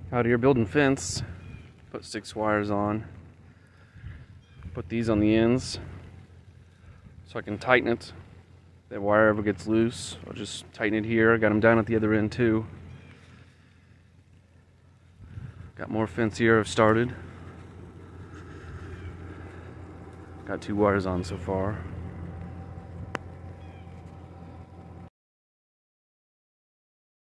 Out here building fence. Put 6 wires on. Put these on the ends so I can tighten it. If that wire ever gets loose, I'll just tighten it here. I got them down at the other end too. Got more fence here I've started. Got 2 wires on so far.